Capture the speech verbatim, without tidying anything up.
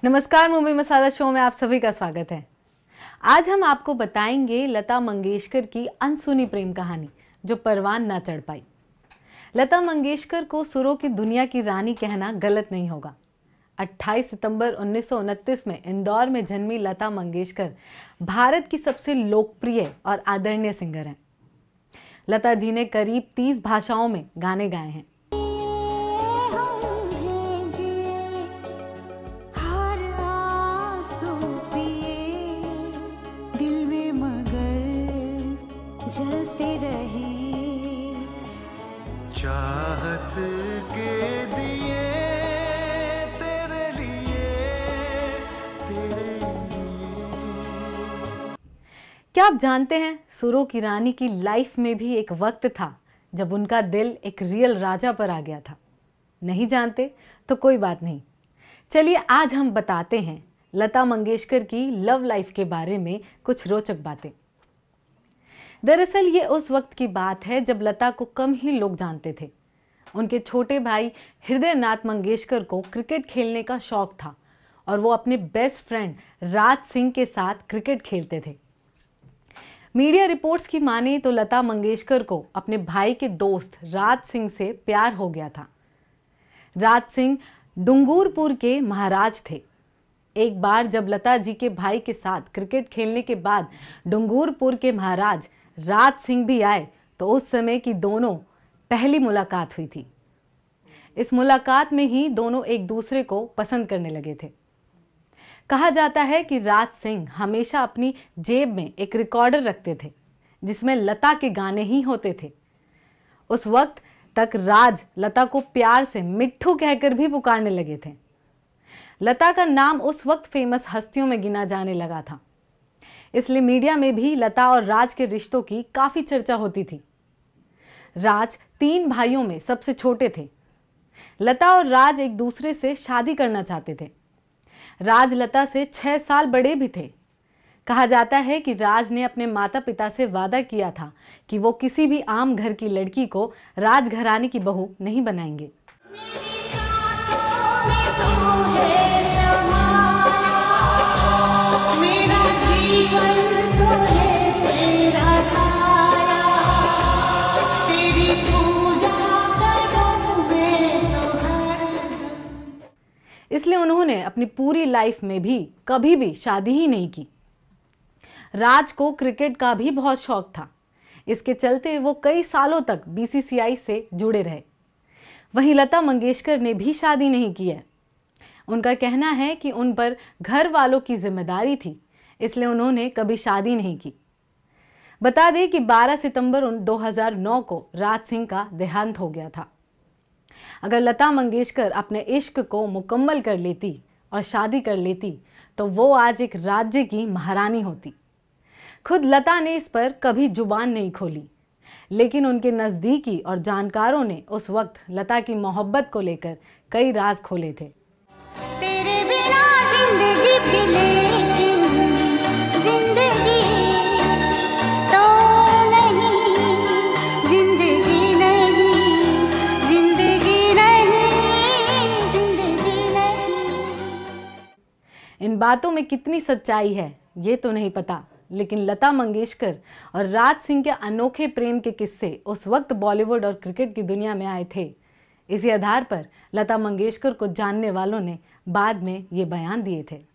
नमस्कार, मूवी मसाला शो में आप सभी का स्वागत है। आज हम आपको बताएंगे लता मंगेशकर की अनसुनी प्रेम कहानी जो परवान ना चढ़ पाई। लता मंगेशकर को सुरों की दुनिया की रानी कहना गलत नहीं होगा। अट्ठाईस सितंबर उन्नीस सौ उनतीस में इंदौर में जन्मी लता मंगेशकर भारत की सबसे लोकप्रिय और आदरणीय सिंगर हैं। लता जी ने करीब तीस भाषाओं में गाने गाए हैं। जलते रहे चाहत के दिए तेरे लिए तेरे लिए। क्या आप जानते हैं, सुरों की रानी की लाइफ में भी एक वक्त था जब उनका दिल एक रियल राजा पर आ गया था। नहीं जानते तो कोई बात नहीं, चलिए आज हम बताते हैं लता मंगेशकर की लव लाइफ के बारे में कुछ रोचक बातें। दरअसल ये उस वक्त की बात है जब लता को कम ही लोग जानते थे। उनके छोटे भाई हृदय नाथ मंगेशकर को क्रिकेट खेलने का शौक था और वो अपने बेस्ट फ्रेंड राज सिंह के साथ क्रिकेट खेलते थे। मीडिया रिपोर्ट्स की माने तो लता मंगेशकर को अपने भाई के दोस्त राज सिंह से प्यार हो गया था। राज सिंह डूंगरपुर के महाराज थे। एक बार जब लता जी के भाई के साथ क्रिकेट खेलने के बाद डूंगरपुर के महाराज राज सिंह भी आए तो उस समय की दोनों पहली मुलाकात हुई थी। इस मुलाकात में ही दोनों एक दूसरे को पसंद करने लगे थे। कहा जाता है कि राज सिंह हमेशा अपनी जेब में एक रिकॉर्डर रखते थे जिसमें लता के गाने ही होते थे। उस वक्त तक राज लता को प्यार से मिट्ठू कहकर भी पुकारने लगे थे। लता का नाम उस वक्त फेमस हस्तियों में गिना जाने लगा था, इसलिए मीडिया में भी लता और राज के रिश्तों की काफी चर्चा होती थी। राज तीन भाइयों में सबसे छोटे थे। लता और राज एक दूसरे से शादी करना चाहते थे। राज लता से छह साल बड़े भी थे। कहा जाता है कि राज ने अपने माता पिता से वादा किया था कि वो किसी भी आम घर की लड़की को राजघराने की बहू नहीं बनाएंगे। इसलिए उन्होंने अपनी पूरी लाइफ में भी कभी भी शादी ही नहीं की। राज को क्रिकेट का भी बहुत शौक था। इसके चलते वो कई सालों तक बी सी सी आई से जुड़े रहे। वहीं लता मंगेशकर ने भी शादी नहीं की है। उनका कहना है कि उन पर घर वालों की जिम्मेदारी थी, इसलिए उन्होंने कभी शादी नहीं की। बता दें कि बारह सितंबर दो हज़ार नौ को राज सिंह का देहांत हो गया था। अगर लता मंगेशकर अपने इश्क को मुकम्मल कर लेती और शादी कर लेती तो वो आज एक राज्य की महारानी होती। खुद लता ने इस पर कभी जुबान नहीं खोली, लेकिन उनके नज़दीकी और जानकारों ने उस वक्त लता की मोहब्बत को लेकर कई राज खोले थे। तेरे बिना जिंदगी भी लेकिन जिंदगी तो नहीं, जिंदगी नहीं, जिंदगी नहीं, जिंदगी नहीं। इन बातों में कितनी सच्चाई है ये तो नहीं पता, लेकिन लता मंगेशकर और राज सिंह के अनोखे प्रेम के किस्से उस वक्त बॉलीवुड और क्रिकेट की दुनिया में आए थे। इसी आधार पर लता मंगेशकर को जानने वालों ने बाद में ये बयान दिए थे।